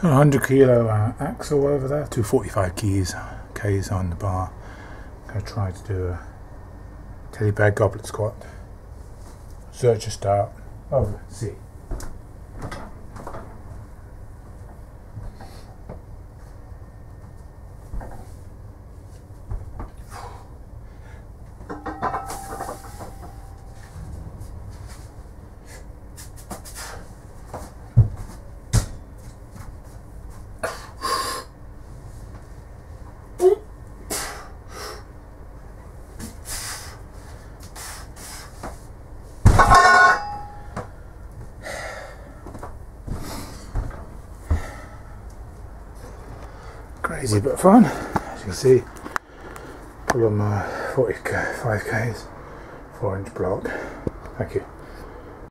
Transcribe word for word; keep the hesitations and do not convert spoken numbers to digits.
one hundred kilo uh, axle over there, two forty-five keys, K's on the bar. I'm going to try to do a teddy bear goblet squat. Zercher start. Oh, see. Crazy but fun, as you can see. Pull on my forty-five Ks, four inch block. Thank you.